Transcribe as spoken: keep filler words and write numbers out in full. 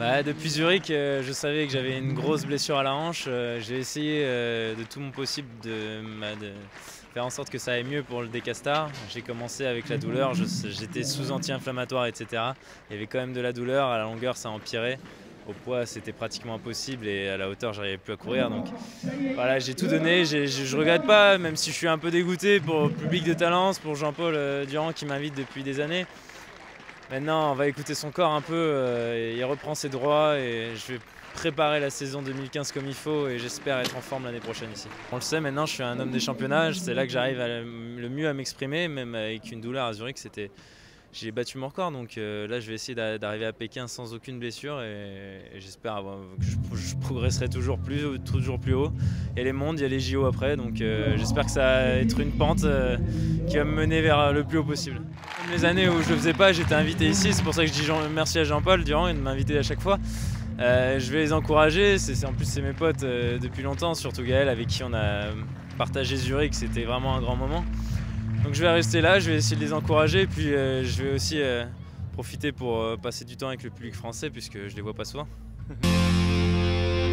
Bah, depuis Zurich, euh, je savais que j'avais une grosse blessure à la hanche. Euh, j'ai essayé euh, de tout mon possible de, bah, de faire en sorte que ça aille mieux pour le décastar. J'ai commencé avec la douleur, j'étais sous anti-inflammatoire, et cetera. Il y avait quand même de la douleur, à la longueur ça empirait. Au poids c'était pratiquement impossible et à la hauteur j'arrivais plus à courir. Donc voilà, j'ai tout donné, je ne regrette pas, même si je suis un peu dégoûté pour le public de Talence, pour Jean-Paul euh, Durand qui m'invite depuis des années. Maintenant, on va écouter son corps un peu, euh, il reprend ses droits et je vais préparer la saison deux mille quinze comme il faut et j'espère être en forme l'année prochaine ici. On le sait, maintenant je suis un homme des championnats, c'est là que j'arrive le mieux à m'exprimer, même avec une douleur à Zurich, c'était... J'ai battu mon record, donc euh, là je vais essayer d'arriver à Pékin sans aucune blessure et, et j'espère que je, je progresserai toujours plus, toujours plus haut. Il y a les mondes, il y a les J O après, donc euh, j'espère que ça va être une pente euh, qui va me mener vers le plus haut possible. Comme les années où je le faisais pas, j'étais invité ici, c'est pour ça que je dis Jean, merci à Jean-Paul Durand de m'inviter à chaque fois. Euh, je vais les encourager, c'est, en plus c'est mes potes euh, depuis longtemps, surtout Gaël avec qui on a partagé Zurich, c'était vraiment un grand moment. Donc je vais rester là, je vais essayer de les encourager, puis euh, je vais aussi euh, profiter pour euh, passer du temps avec le public français puisque je les vois pas souvent.